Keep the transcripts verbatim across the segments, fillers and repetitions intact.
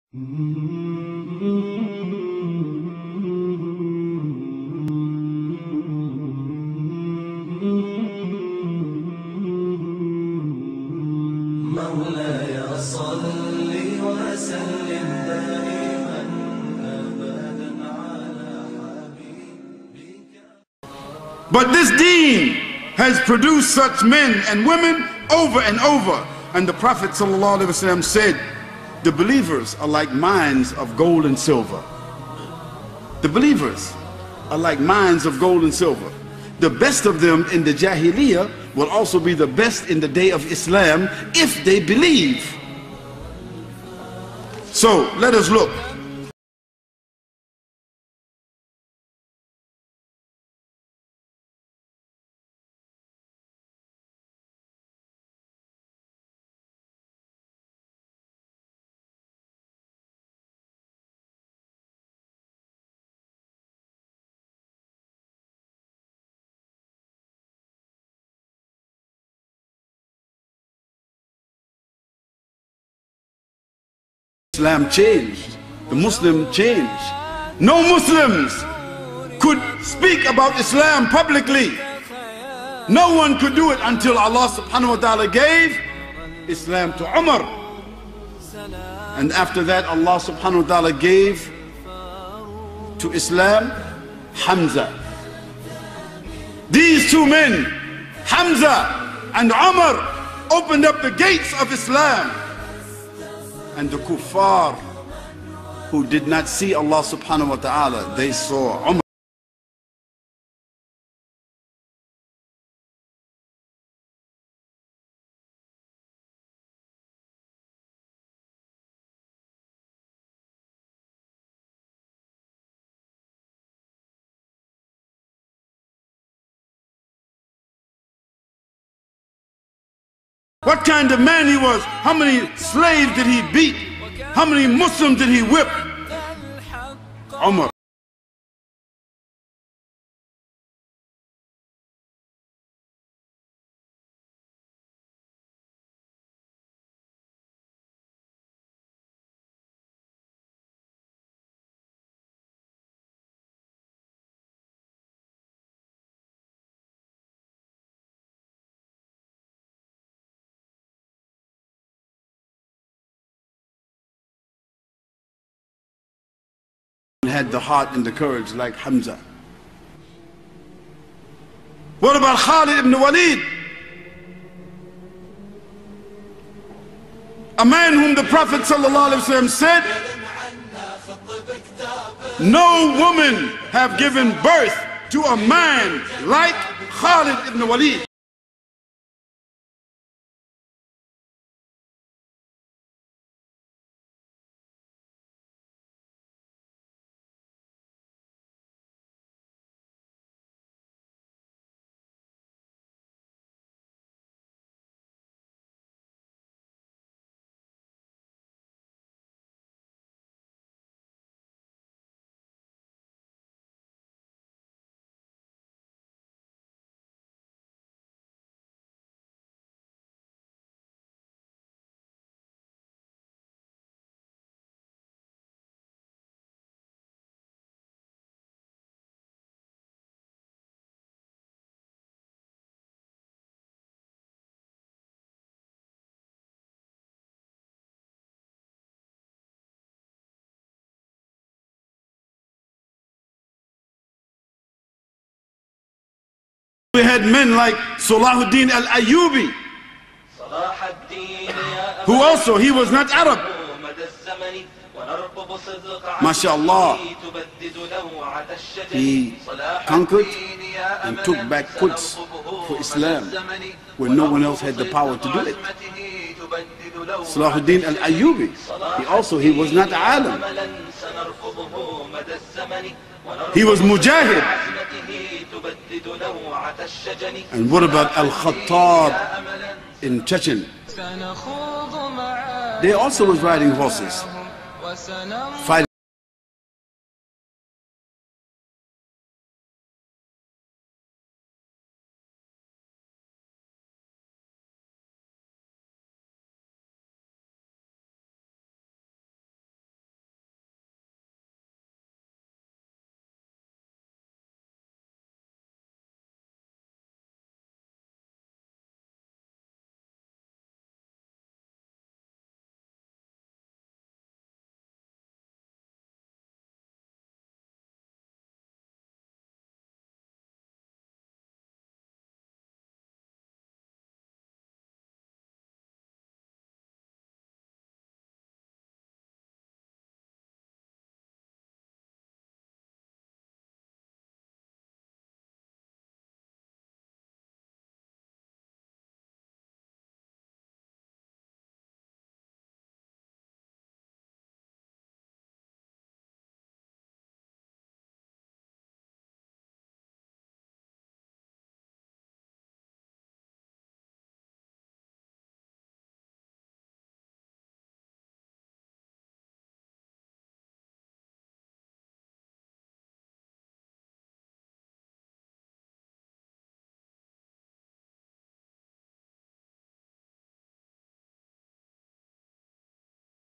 مولاي صل وسلم دائما أبدا على حبيبك. But this deen has produced such men and women over and over. And the Prophet ﷺ said, the believers are like mines of gold and silver. The believers are like mines of gold and silver. The best of them in the Jahiliyyah will also be the best in the day of Islam if they believe. So let us look. Islam changed. The Muslim changed. No Muslims could speak about Islam publicly. No one could do it until Allah subhanahu wa ta'ala gave Islam to Umar. And after that Allah subhanahu wa ta'ala gave to Islam Hamza. These two men, Hamza and Umar, opened up the gates of Islam. And the kuffar who did not see Allah subhanahu wa ta'ala, they saw Umar. What kind of man he was? How many slaves did he beat? How many Muslims did he whip? Umar. Had the heart and the courage like Hamza. What about Khalid ibn Walid? A man whom the Prophet ﷺ said, no woman have given birth to a man like Khalid ibn Walid. We had men like Salahuddin al-Ayyubi, who also, he was not Arab. MashaAllah, he conquered and took back Quds for Islam when no one else had the power to do it. Salahuddin al-Ayyubi, he also, he was not Alim. He was Mujahid. And what about Al-Khattab in Chechen? They also was riding horses, fighting.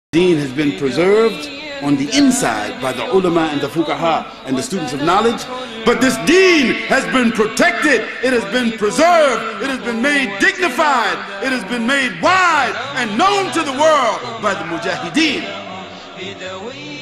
deen has been preserved on the inside by the ulama and the fuqaha and the students of knowledge, but this deen has been protected, it has been preserved, it has been made dignified, it has been made wide and known to the world by the mujahideen.